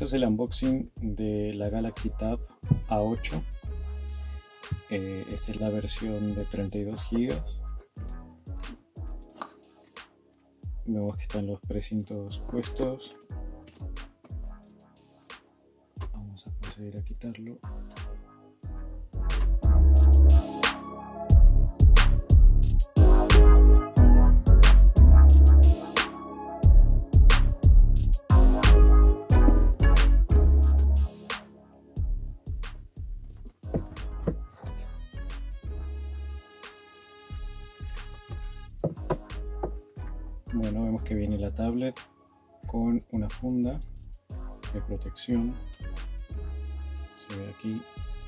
esto es el unboxing de la Galaxy Tab A8. Esta es la versión de 32 GB. Vemos que están los precintos puestos. Vamos a proceder a quitarlo. Bueno, vemos que viene la tablet con una funda de protección. Se ve aquí.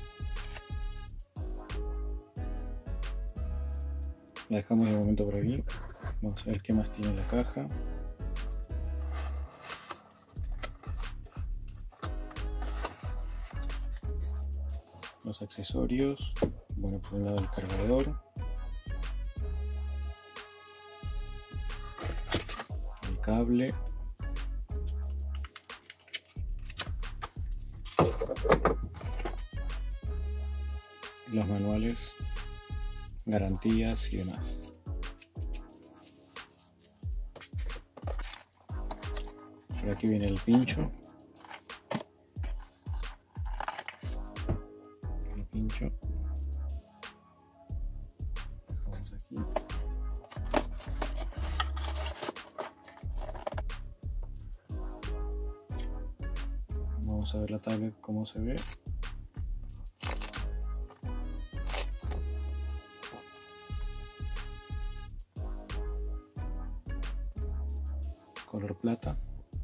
La dejamos de momento por aquí. Vamos a ver qué más tiene la caja. Los accesorios. Bueno, por un lado el cargador. El cable. Los manuales, garantías y demás. Por aquí viene el pincho. El pincho. Dejamos aquí. Vamos a ver la tablet cómo se ve. Color plata.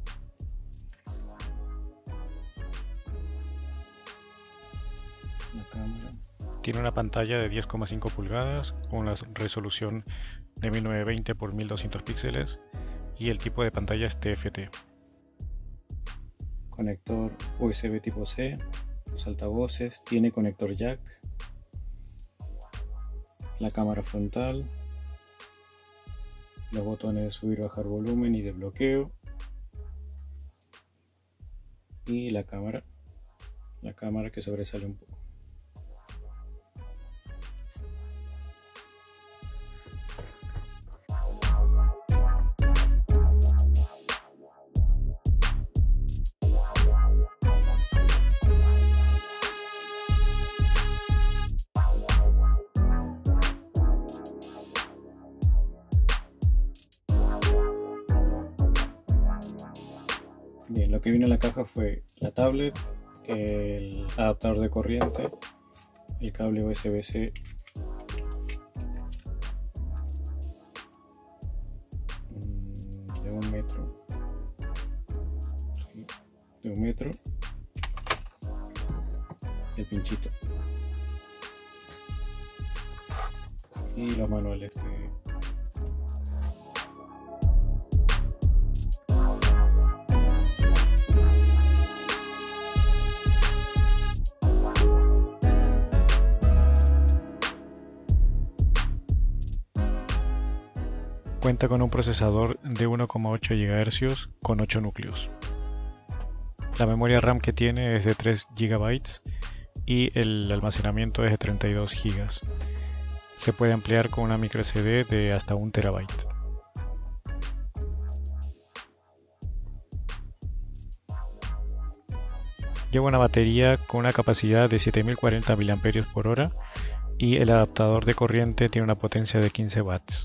La cámara. Tiene una pantalla de 10,5 pulgadas con la resolución de 1920 x 1200 píxeles y el tipo de pantalla es TFT. Conector USB tipo C, los altavoces, tiene conector jack, la cámara frontal, los botones de subir y bajar volumen y de bloqueo, y la cámara que sobresale un poco. Bien, lo que vino en la caja fue la tablet, el adaptador de corriente, el cable USB-C, de un metro, el pinchito y los manuales de Cuenta con un procesador de 1,8 GHz con 8 núcleos. La memoria RAM que tiene es de 3 GB y el almacenamiento es de 32 GB. Se puede ampliar con una micro SD de hasta 1 TB. Lleva una batería con una capacidad de 7040 mAh y el adaptador de corriente tiene una potencia de 15 watts.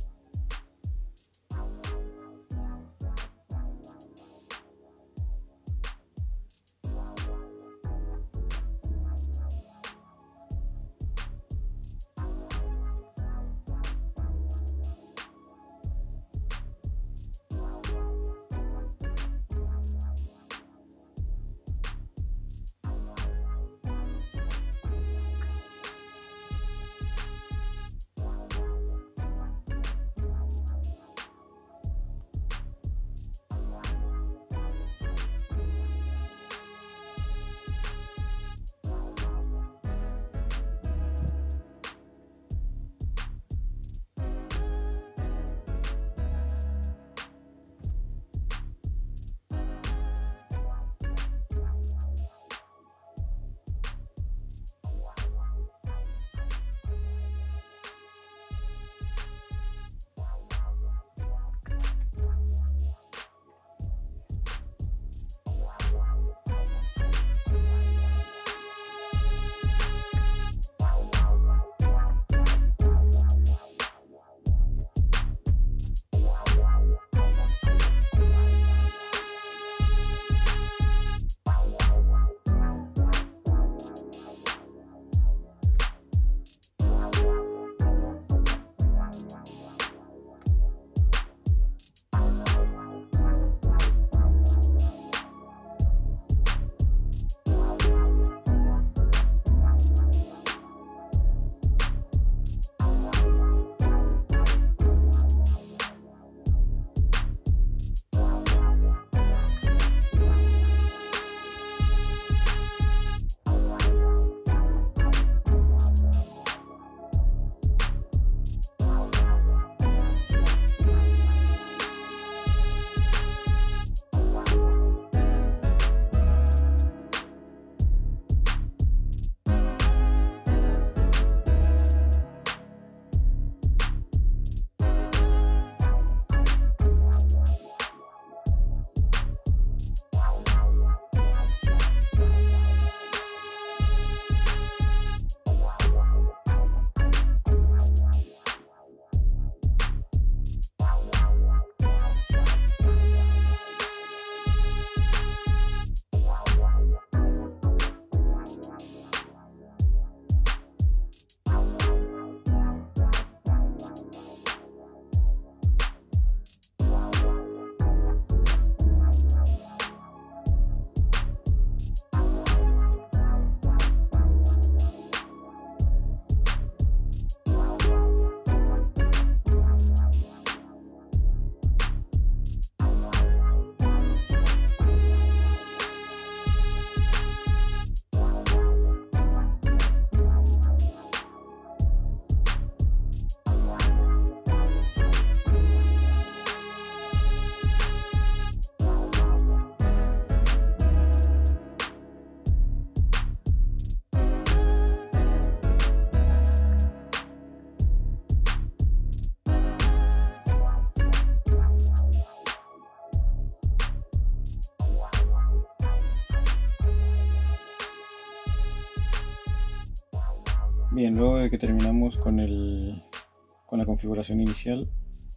Bien, luego de que terminamos con la configuración inicial,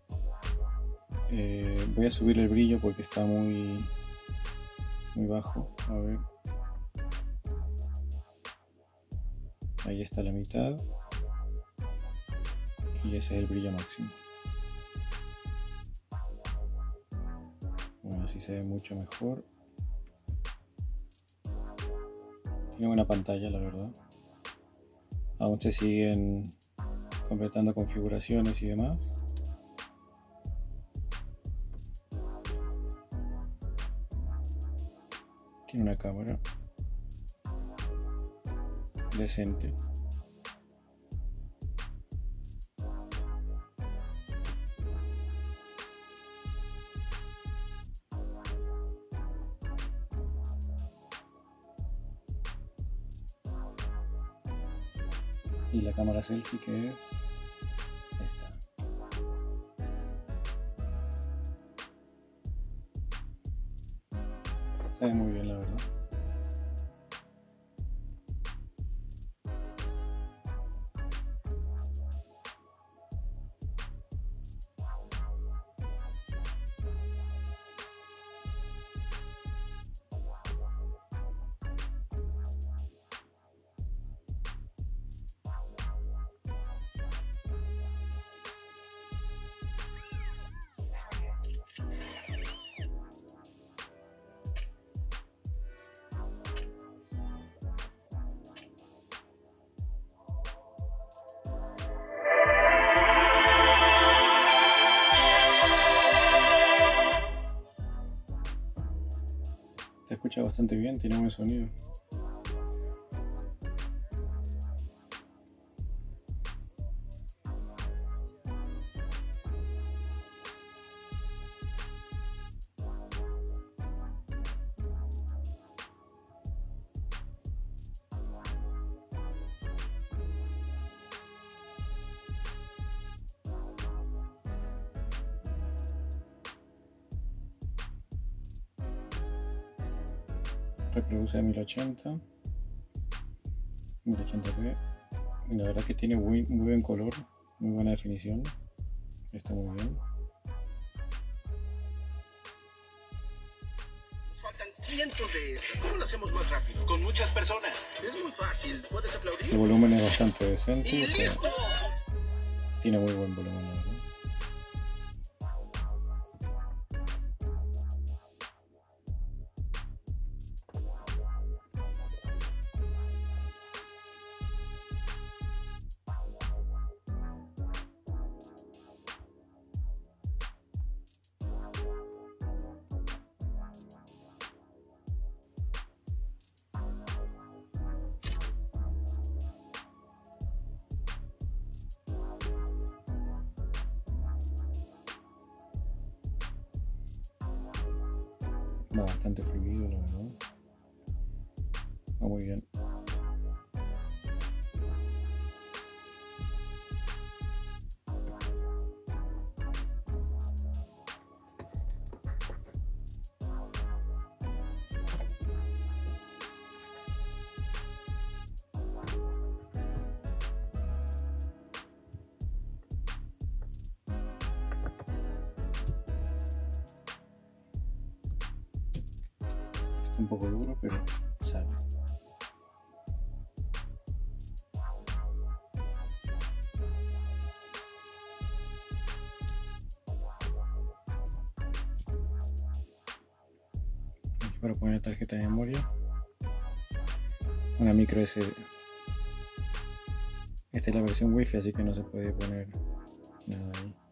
voy a subir el brillo porque está muy bajo. A ver, ahí está la mitad y ese es el brillo máximo. Bueno, así se ve mucho mejor. Tiene buena pantalla, la verdad. Aún se siguen completando configuraciones y demás. Tiene una cámara decente. Y la cámara selfie, que es esta. Se ve muy bien, la verdad. Se escucha bastante bien, tiene buen sonido. Reproduce a 1080p. Y la verdad que tiene muy buen color, muy buena definición. Está muy bien. Nos faltan cientos de estas. ¿Cómo lo hacemos más rápido? Con muchas personas. Es muy fácil. ¿Puedes aplaudir? El volumen es bastante decente. ¡Y o sea, listo! tiene muy buen volumen, la verdad. Va bastante fluido, la verdad. Va muy bien. Un poco duro, pero sale. Aquí para poner la tarjeta de memoria, una micro SD. Esta es la versión Wi-Fi, así que no se puede poner nada ahí.